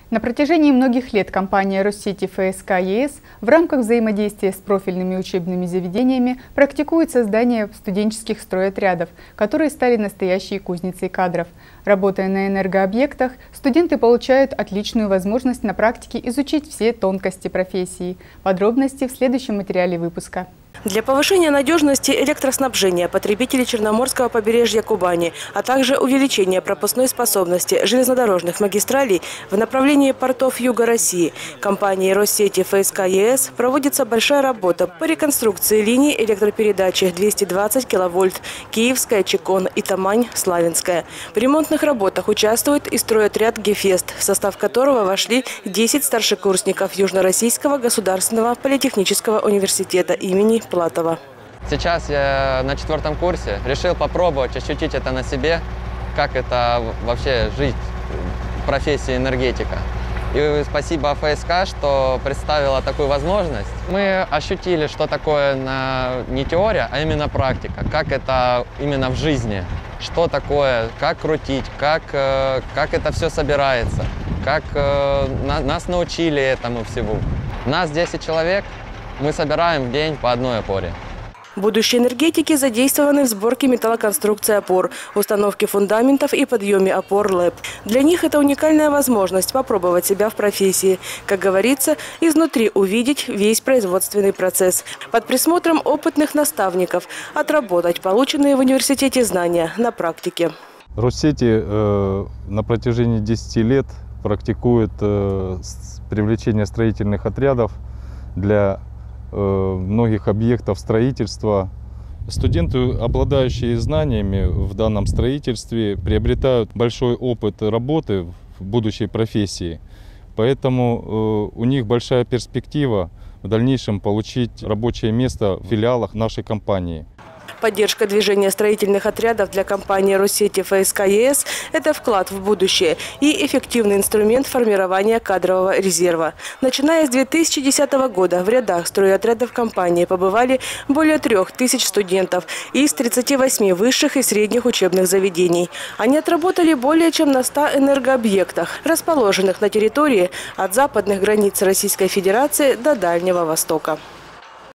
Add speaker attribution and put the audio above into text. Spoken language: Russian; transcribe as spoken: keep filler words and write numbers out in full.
Speaker 1: На протяжении многих лет компания Россети ФСК ЕС в рамках взаимодействия с профильными учебными заведениями практикует создание студенческих стройотрядов, которые стали настоящей кузницей кадров. Работая на энергообъектах, студенты получают отличную возможность на практике изучить все тонкости профессии. Подробности в следующем материале выпуска.
Speaker 2: Для повышения надежности электроснабжения потребителей Черноморского побережья Кубани, а также увеличения пропускной способности железнодорожных магистралей в направлении портов Юга России компанией Россети ФСК ЕС проводится большая работа по реконструкции линий электропередачи двести двадцать киловольт Киевская, Чекон и Тамань-Славянская. В ремонтных работах участвует и стройотряд «Гефест», в состав которого вошли десять старшекурсников Южно-Российского государственного политехнического университета имени Платова.
Speaker 3: Сейчас я на четвертом курсе, решил попробовать ощутить это на себе, как это вообще жить в профессии энергетика. И спасибо ФСК, что представила такую возможность. Мы ощутили, что такое на, не теория, а именно практика, как это именно в жизни, что такое, как крутить, как, как это все собирается, как нас научили этому всему. Нас десять человек. Мы собираем в день по одной опоре.
Speaker 2: Будущие энергетики задействованы в сборке металлоконструкции опор, установке фундаментов и подъеме опор ЛЭП. Для них это уникальная возможность попробовать себя в профессии. Как говорится, изнутри увидеть весь производственный процесс. Под присмотром опытных наставников отработать полученные в университете знания на практике.
Speaker 4: Россети э, на протяжении десяти лет практикует э, привлечение строительных отрядов для многих объектов строительства. Студенты, обладающие знаниями в данном строительстве, приобретают большой опыт работы в будущей профессии. Поэтому у них большая перспектива в дальнейшем получить рабочее место в филиалах нашей компании.
Speaker 2: Поддержка движения строительных отрядов для компании Россети ФСК ЕС – это вклад в будущее и эффективный инструмент формирования кадрового резерва. Начиная с две тысячи десятого года в рядах стройотрядов компании побывали более трех тысяч студентов из тридцати восьми высших и средних учебных заведений. Они отработали более чем на ста энергообъектах, расположенных на территории от западных границ Российской Федерации до Дальнего Востока.